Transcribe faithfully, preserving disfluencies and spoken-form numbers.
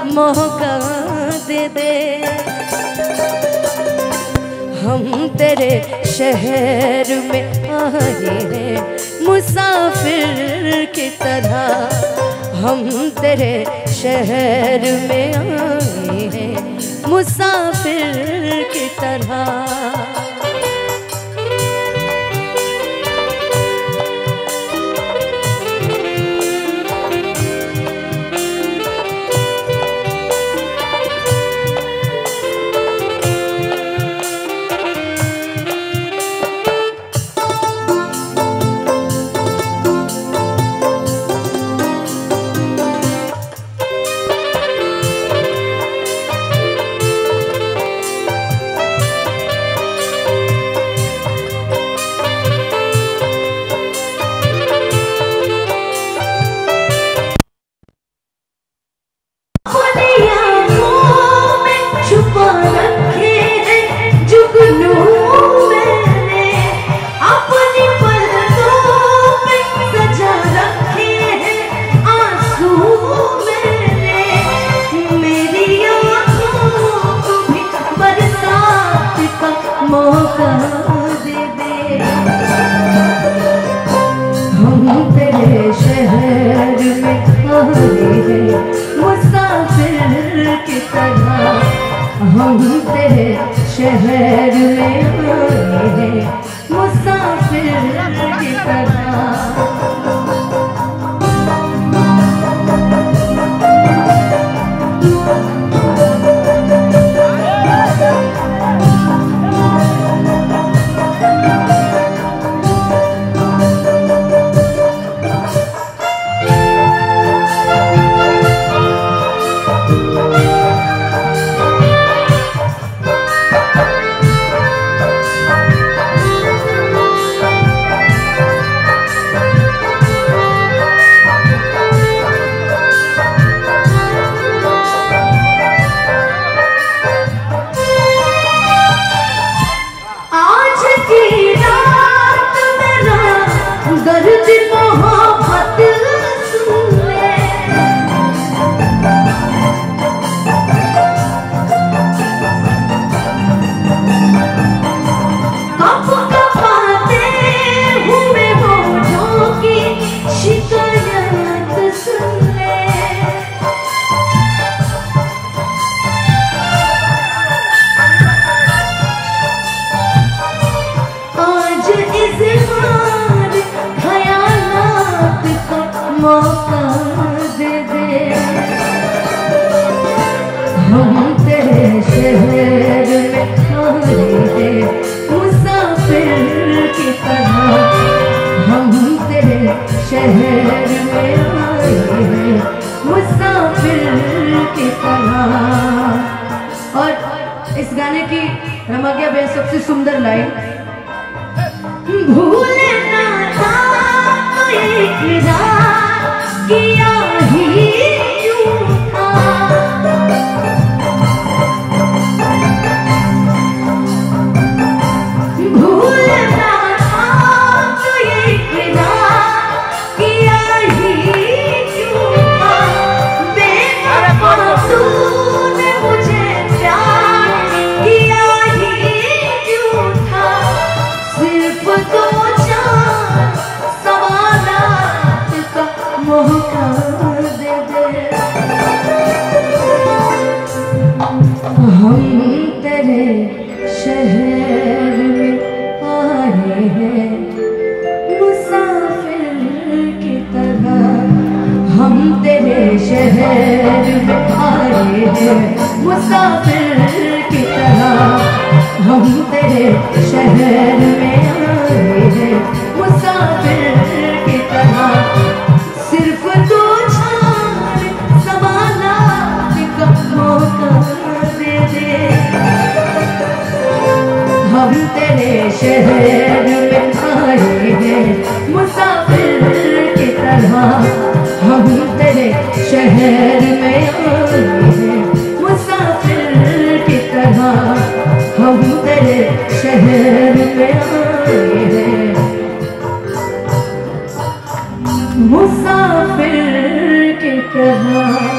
मौका दे दे। हम तेरे शहर में आए हैं मुसाफिर की तरह। हम तेरे शहर में आए हैं मुसाफिर की तरह। हम तेरे शहर में आए हैं मुसाफिर की तरह। मौका दे दे। हम तेरे शहर में आए हैं मुसाफिर की तरह। हम तेरे शहर में आए हैं मुसाफिर की तरह। और इस गाने की रमग्या बेन सबसे सुंदर लाइन, भूले ना था एक रात किया ही क्यों था। भूले ना था एक रात किया ही क्यों था। बेवफा तूने मुझे प्यार किया ही क्यों था। सिर्फ दो चार सवालात का मौका दे दे। हम तेरे शहर में आए हैं मुसाफिर की तरह। हम तेरे शहर में आए हैं मुसाफिर की तरह। हम तेरे शहर में आए हैं मुसाफिर की तरह। सिर्फ दो चार सवालात का मौका दे दे। हम तेरे शहर में आए हैं मुसाफिर की तरह। हम तेरे शहर में आए हैं मुसाफिर की तरह। हम तेरे शहर में आए हैं मुसाफिर की तरह।